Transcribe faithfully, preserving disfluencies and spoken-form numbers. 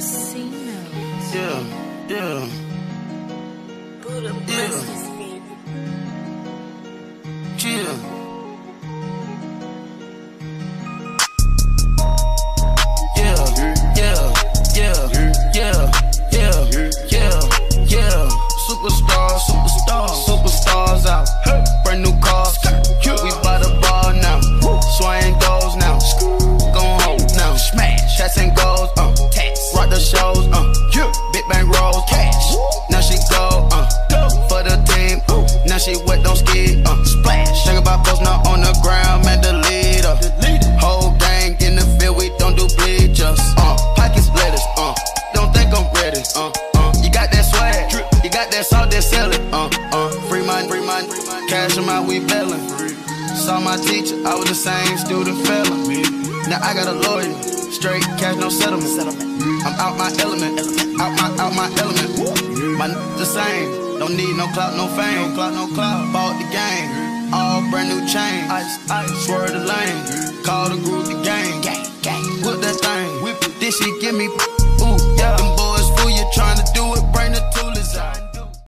Yeah, yeah. Yeah. Chill. Yeah, yeah, yeah, yeah, yeah, yeah, yeah. Superstars, superstars, superstars out. Brand new cars, we by the bar now. Swaying goals now. Gon' hold now. Smash, cats and goals, uh. Rock the shows, uh. Big bang rolls, cash. Now she go, uh. For the team, uh. Now she wet, don't skid, uh. Splash. Think about post now on the ground, man, the leader. Whole gang in the field, we don't do bleachers, uh. Pockets lettuce, uh. Don't think I'm ready, uh. Uh. You got that swag, you got that salt, that sell it, uh. Uh. Free mind, free mind, cash them out, we bellin'. Saw my teacher, I was the same student fella. Now I got a lawyer, straight cash, no settlement. I'm out my element, out my, out my element. My n the same, don't need no clout, no fame. No clout, no clout, bought the game, all brand new chain. Ice, ice, swerve the lane, call the group the gang. Gang, gang, whip that thing, whip it. This shit give me